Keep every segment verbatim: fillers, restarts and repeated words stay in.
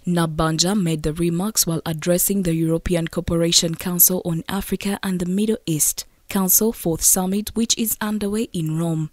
Nabanja made the remarks while addressing the European Cooperation Council on Africa and the Middle East Council Fourth Summit, which is underway in Rome.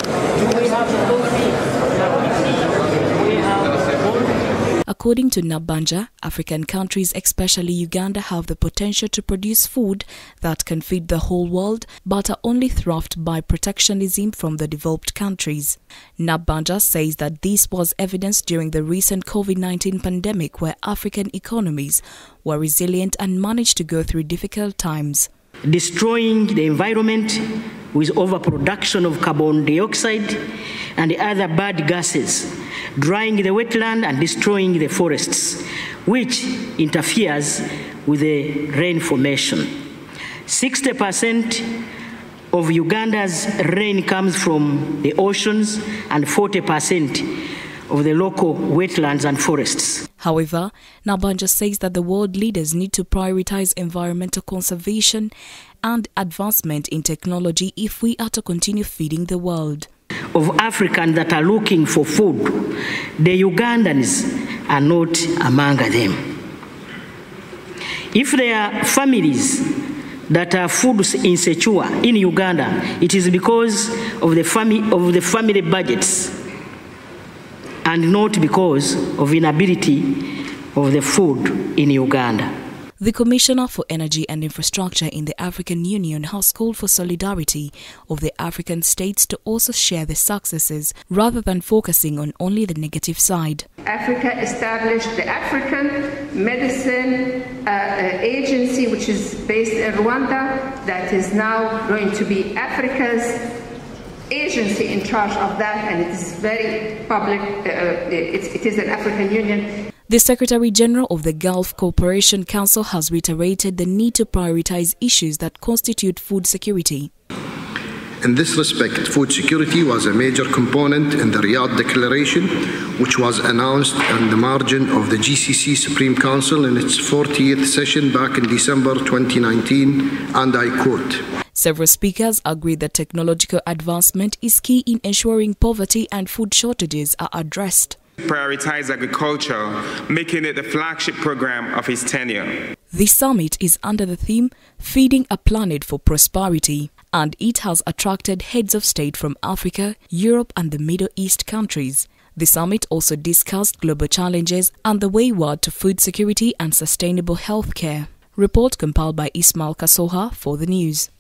According to Nabanja, African countries, especially Uganda, have the potential to produce food that can feed the whole world, but are only thrust by protectionism from the developed countries. Nabanja says that this was evidenced during the recent COVID nineteen pandemic, where African economies were resilient and managed to go through difficult times. Destroying the environment with overproduction of carbon dioxide and other bad gases, drying the wetland and destroying the forests, which interferes with the rain formation. sixty percent of Uganda's rain comes from the oceans and forty percent of the local wetlands and forests. However, Nabanja says that the world leaders need to prioritize environmental conservation and advancement in technology if we are to continue feeding the world. Of Africans that are looking for food, the Ugandans are not among them. If there are families that are food insecure in Uganda, it is because of the, fami of the family budgets and not because of inability of the food in Uganda. The Commissioner for Energy and Infrastructure in the African Union has called for solidarity of the African states to also share the successes rather than focusing on only the negative side. Africa established the African Medicine uh, Agency, which is based in Rwanda, that is now going to be Africa's agency in charge of that, and it is very public. Uh, it, it is an African Union. The Secretary General of the Gulf Cooperation Council has reiterated the need to prioritize issues that constitute food security. In this respect, food security was a major component in the Riyadh Declaration, which was announced on the margin of the G C C Supreme Council in its fortieth session back in December twenty nineteen, and I quote, Several speakers agreed that technological advancement is key in ensuring poverty and food shortages are addressed. Prioritize agriculture, making it the flagship program of his tenure. This summit is under the theme Feeding a Planet for Prosperity, and it has attracted heads of state from Africa, Europe and the Middle East countries. The summit also discussed global challenges and the way forward to food security and sustainable health care. Report compiled by Ismail Kasoha for the news.